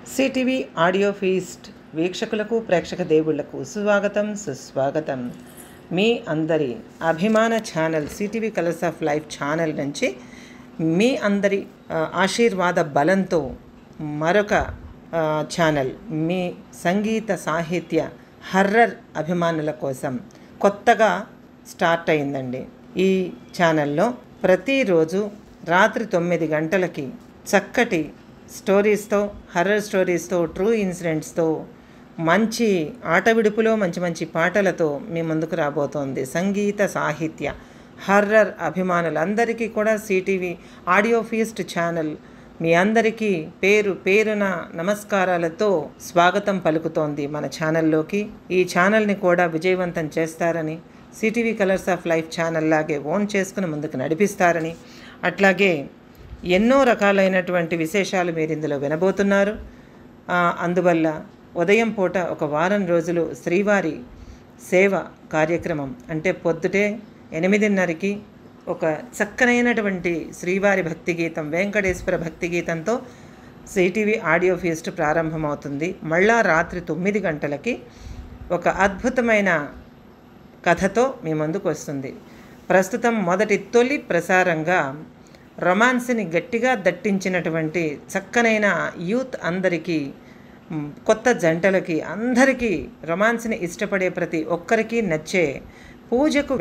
CTV audio feast వీక్షకులకు ప్రేక్షక దేవుళ్లకు స్వాగతం సుస్వాగతం. మీ అందరి అభిమాన channel CTV colours of life channel నుంచి మీ అందరి ఆశీర్వాద బలంతో మరొక ఛానల్ మీ సంగీత సాహిత్య హర్రర్ అభిమానుల కోసం కొత్తగా స్టార్ట్ అయిందండి. ఈ ఛానల్లో ప్రతిరోజు రాత్రి 9 గంటలకి చక్కటి స్టోరీస్తో, హర్రర్ స్టోరీస్తో, ట్రూ ఇన్సిడెంట్స్తో, మంచి ఆట విడుపులో మంచి మంచి పాటలతో మీ ముందుకు రాబోతోంది సంగీత సాహిత్య హర్రర్ అభిమానులందరికీ కూడా సిటీవీ ఆడియో ఫీస్ట్ ఛానల్ మీ అందరికీ పేరు పేరున నమస్కారాలతో స్వాగతం పలుకుతోంది మన ఛానల్లోకి. ఈ ఛానల్ని కూడా విజయవంతం చేస్తారని, CTV colours of life channel లాగే ఓన్ చేసుకుని ముందుకు నడిపిస్తారని, అట్లాగే ఎన్నో రకాలైనటువంటి విశేషాలు మీరు ఇందులో వినబోతున్నారు. అందువల్ల ఉదయం పూట ఒక వారం రోజులు శ్రీవారి సేవ కార్యక్రమం అంటే పొద్దుటే 8:30కి ఒక చక్కనైనటువంటి శ్రీవారి భక్తి గీతం, వెంకటేశ్వర భక్తి గీతంతో సిటీవీ ఆడియో ఫీస్ట్ ప్రారంభమవుతుంది. మళ్ళా రాత్రి 9 గంటలకి ఒక అద్భుతమైన కథతో మీ ముందుకు వస్తుంది. ప్రస్తుతం మొదటి తొలి ప్రసారంగా రొమాన్స్ని గట్టిగా దట్టించినటువంటి చక్కనైన యూత్ అందరికీ, కొత్త జంటలకి అందరికీ, రొమాన్స్ని ఇష్టపడే ప్రతి ఒక్కరికి నచ్చే పూజకు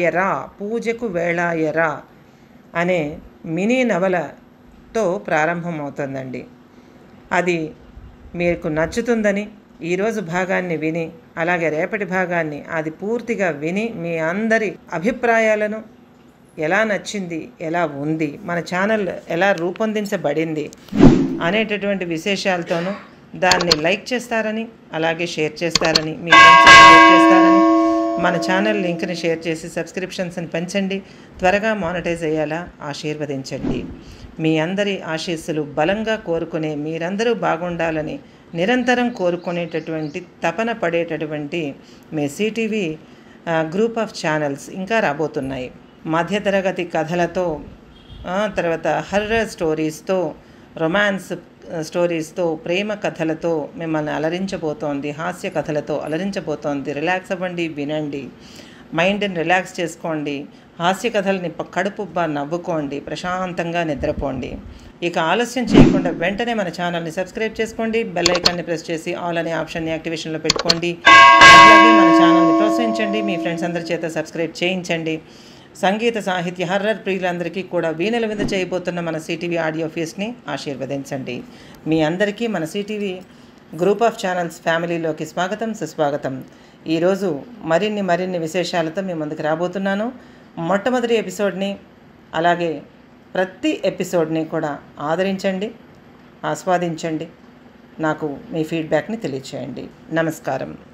వేళాయరా అనే మినీ నవలతో ప్రారంభమవుతుందండి. అది మీకు నచ్చుతుందని ఈరోజు భాగాన్ని విని, అలాగే రేపటి భాగాన్ని అది పూర్తిగా విని మీ అందరి అభిప్రాయాలను, ఎలా నచ్చింది, ఎలా ఉంది, మన ఛానల్ ఎలా రూపొందించబడింది అనేటటువంటి విశేషాలతోనూ దాన్ని లైక్ చేస్తారని, అలాగే షేర్ చేస్తారని, మీ ఫ్రెండ్స్కి షేర్ చేస్తారని, మన ఛానల్ లింక్ని షేర్ చేసి సబ్స్క్రిప్షన్స్ని పెంచండి, త్వరగా మానిటైజ్ అయ్యేలా ఆశీర్వదించండి. మీ అందరి ఆశీస్సులు బలంగా కోరుకునే, మీరందరూ బాగుండాలని నిరంతరం కోరుకునేటటువంటి, తపన పడేటటువంటి మీ సిటీవీ గ్రూప్ ఆఫ్ ఛానల్స్ ఇంకా రాబోతున్నాయి. మధ్యతరగతి కథలతో, తర్వాత హర్రర్ స్టోరీస్తో, రొమాన్స్ స్టోరీస్తో, ప్రేమ కథలతో మిమ్మల్ని అలరించబోతోంది, హాస్య కథలతో అలరించబోతోంది. రిలాక్స్ అవ్వండి, వినండి, మైండ్ని రిలాక్స్ చేసుకోండి, హాస్య కథల్ని కడుపుబ్బా నవ్వుకోండి, ప్రశాంతంగా నిద్రపోండి. ఇక ఆలస్యం చేయకుండా వెంటనే మన ఛానల్ని సబ్స్క్రైబ్ చేసుకోండి, బెల్ ఐకాన్ని ప్రెస్ చేసి ఆల్ అనే ఆప్షన్ని యాక్టివేషన్లో పెట్టుకోండి. అలాగే మన ఛానల్ని ప్రోత్సహించండి, మీ ఫ్రెండ్స్ అందరి చేత సబ్స్క్రైబ్ చేయించండి. సంగీత సాహిత్య హర్రర్ ప్రియులందరికీ కూడా వీణల విందు చేయబోతున్న మన సిటీవీ ఆడియో ఫీస్ట్ని ఆశీర్వదించండి. మీ అందరికీ మన సిటీవీ గ్రూప్ ఆఫ్ ఛానల్స్ ఫ్యామిలీలోకి స్వాగతం సుస్వాగతం. ఈరోజు మరిన్ని విశేషాలతో మీ ముందుకు రాబోతున్నాను. మొట్టమొదటి ఎపిసోడ్ని, అలాగే ప్రతి ఎపిసోడ్ని కూడా ఆదరించండి, ఆస్వాదించండి, నాకు మీ ఫీడ్బ్యాక్ని తెలియచేయండి. నమస్కారం.